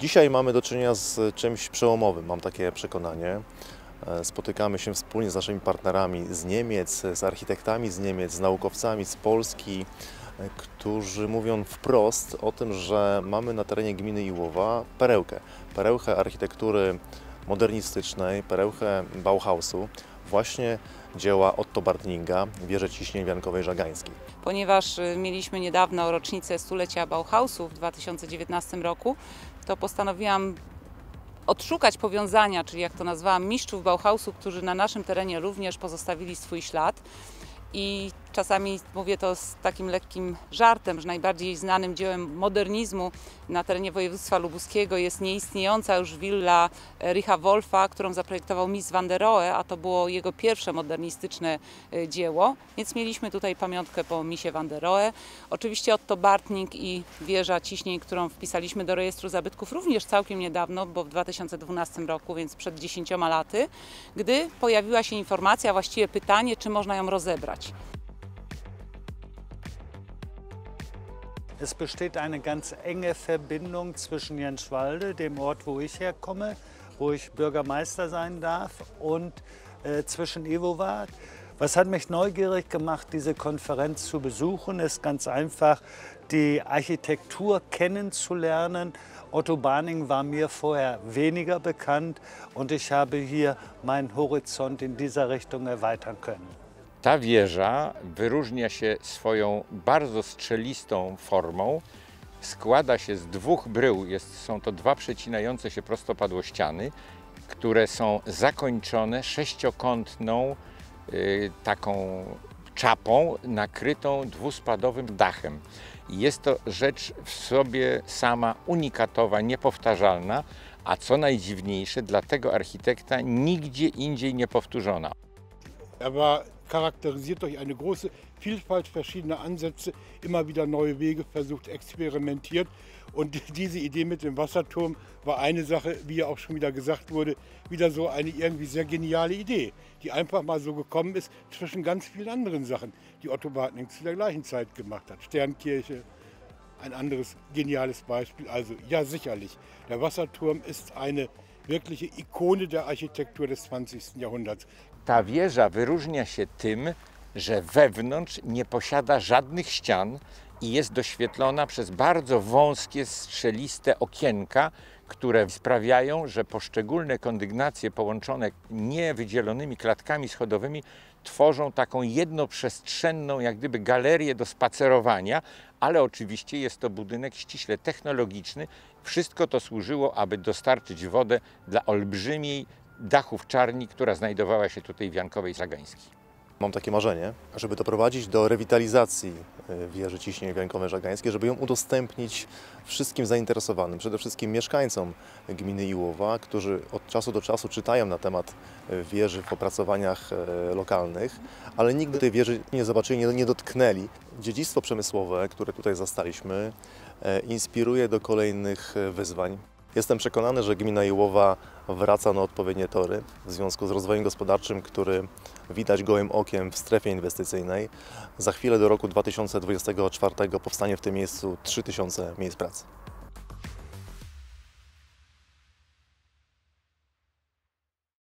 Dzisiaj mamy do czynienia z czymś przełomowym, mam takie przekonanie. Spotykamy się wspólnie z naszymi partnerami z Niemiec, z architektami z Niemiec, z naukowcami z Polski, którzy mówią wprost o tym, że mamy na terenie gminy Iłowa perełkę architektury modernistycznej, perełkę Bauhausu, właśnie dzieła Otto Bartninga, wieże ciśnień wiankowej żagańskiej. Ponieważ mieliśmy niedawno rocznicę stulecia Bauhausu w 2019 roku, to postanowiłam odszukać powiązania, czyli jak to nazwałam, mistrzów Bauhausu, którzy na naszym terenie również pozostawili swój ślad. I czasami mówię to z takim lekkim żartem, że najbardziej znanym dziełem modernizmu na terenie województwa lubuskiego jest nieistniejąca już willa Richa Wolfa, którą zaprojektował Mies van der Rohe, a to było jego pierwsze modernistyczne dzieło. Więc mieliśmy tutaj pamiątkę po Miesie van der Rohe. Oczywiście Otto Bartning i wieża ciśnień, którą wpisaliśmy do rejestru zabytków również całkiem niedawno, bo w 2012 roku, więc przed 10 laty, gdy pojawiła się informacja, właściwie pytanie, czy można ją rozebrać. Es besteht eine ganz enge Verbindung zwischen Jenswalde, dem Ort, wo ich herkomme, wo ich Bürgermeister sein darf, und zwischen Iłowa. Was hat mich neugierig gemacht, diese Konferenz zu besuchen, ist ganz einfach, die Architektur kennenzulernen. Otto Bartning war mir vorher weniger bekannt und ich habe hier meinen Horizont in dieser Richtung erweitern können. Ta wieża wyróżnia się swoją bardzo strzelistą formą. Składa się z dwóch brył. Są to dwa przecinające się prostopadłościany, które są zakończone sześciokątną taką czapą nakrytą dwuspadowym dachem. Jest to rzecz w sobie sama unikatowa, niepowtarzalna, a co najdziwniejsze, dla tego architekta nigdzie indziej niepowtórzona. Er war charakterisiert durch eine große Vielfalt verschiedener Ansätze, immer wieder neue Wege versucht, experimentiert. Und diese Idee mit dem Wasserturm war eine Sache, wie ja auch schon wieder gesagt wurde, wieder so eine irgendwie sehr geniale Idee, die einfach mal so gekommen ist zwischen ganz vielen anderen Sachen, die Otto Bartning zu der gleichen Zeit gemacht hat. Sternkirche, ein anderes geniales Beispiel. Also ja, sicherlich, der Wasserturm ist eine wirkliche Ikone der Architektur des 20. Jahrhunderts. Ta wieża wyróżnia się tym, że wewnątrz nie posiada żadnych ścian i jest doświetlona przez bardzo wąskie, strzeliste okienka, które sprawiają, że poszczególne kondygnacje połączone niewydzielonymi klatkami schodowymi tworzą taką jednoprzestrzenną, jak gdyby galerię do spacerowania, ale oczywiście jest to budynek ściśle technologiczny. Wszystko to służyło, aby dostarczyć wodę dla olbrzymiej dachówczarni, która znajdowała się tutaj w Wiankowej Żagańskiej. Mam takie marzenie, żeby doprowadzić do rewitalizacji wieży ciśnień wiankowej żagańskiej, żeby ją udostępnić wszystkim zainteresowanym, przede wszystkim mieszkańcom gminy Iłowa, którzy od czasu do czasu czytają na temat wieży w opracowaniach lokalnych, ale nigdy tej wieży nie zobaczyli, nie dotknęli. Dziedzictwo przemysłowe, które tutaj zastaliśmy, inspiruje do kolejnych wyzwań. Jestem przekonany, że gmina Iłowa wraca na odpowiednie tory w związku z rozwojem gospodarczym, który widać gołym okiem w strefie inwestycyjnej. Za chwilę do roku 2024 powstanie w tym miejscu 3000 miejsc pracy.